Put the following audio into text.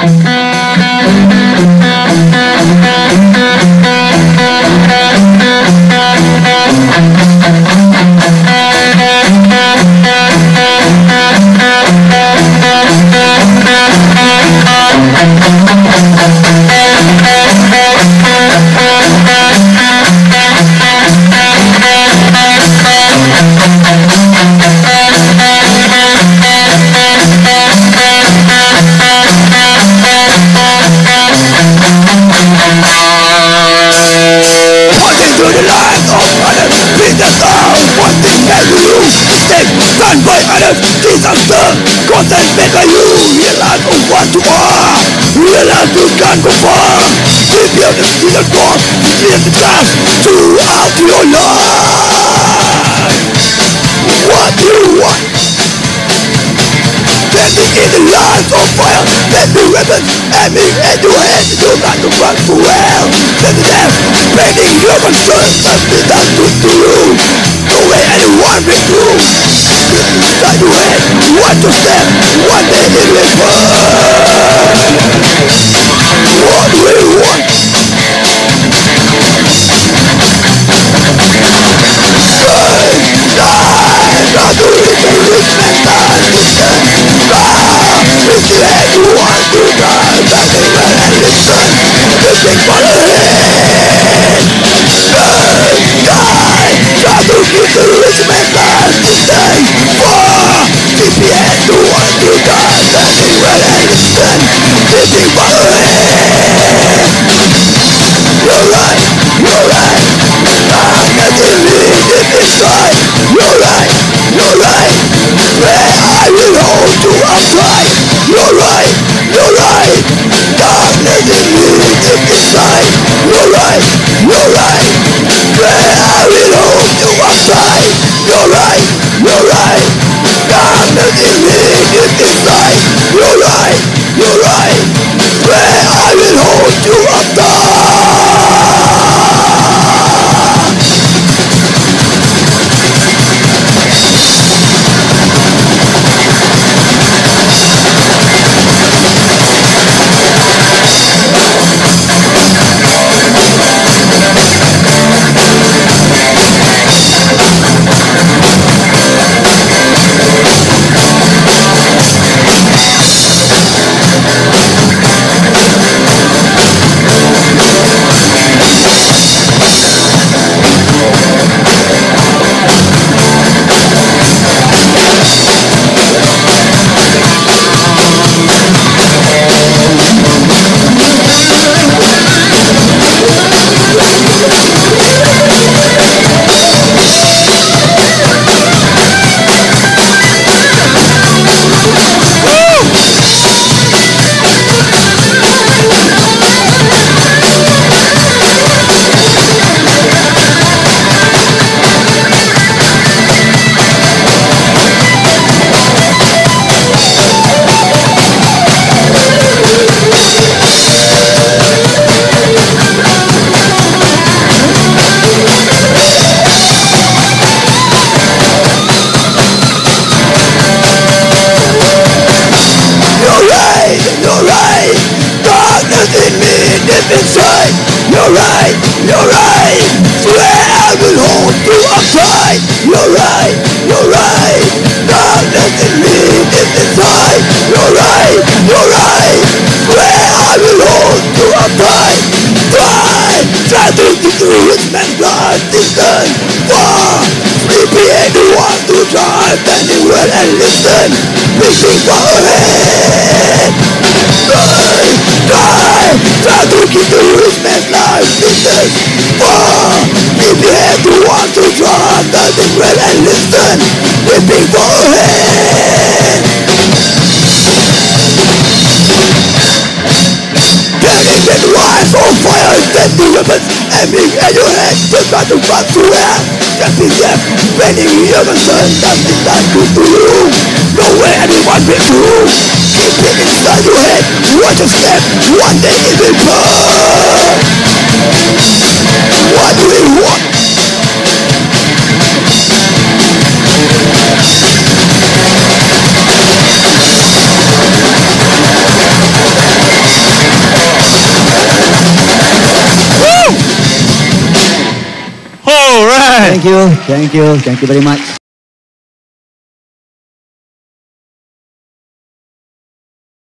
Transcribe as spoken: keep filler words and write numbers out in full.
Disaster, constant made by you. Realize of what you are. Realize you can't go far. Give you the season for live the task throughout your life. What do you want? Standing in the lines of fire, let the weapons aiming at your head. You got to run to hell. Let the death spreading your concerns. That's the done to you. No way anyone will do. Inside your head, watch your step. One day it will burn. What do you want? Burn, die, not to reach the rich man, die, listen. Ah, if you had you want to die, back in well and listen. The big for the head. Burn, die, try to keep the rich man, die, listen. Ah, if you had you want to die, back in well and listen. The big for the head. You're right, you're right. I'm not believe it inside. You're right, you're right. Where I will hold you upright. You're right, you're right. Darkness in me deep inside. You're right, you're right. Where I will hold you upright. You're right, you're right. Darkness in me deep inside. You're right, you're right. Where I will hold you upright. Inside, you're right, you're right. Swear I will hold you upright. You're right, you're right. Darkness in me is inside. You're right, you're right. Swear I will hold you upright. Try, try to keep the rich man's blood distant. Far, sleepy and you want to drive anywhere and listen. Reaching for a head. Die, die, try to keep the rich man's life distant. Far, if you have to want to drive nothing well and listen. Reaching for a head. Getting in rise on fire, then the weapons aiming at your head. Just try to run to hell. Just be deaf, bending your concern. That's the time to do. No way anyone will do. Keep it inside your head. Watch your step. One day it will burn. What do we want? Layan. Thank you, thank you, thank you very much.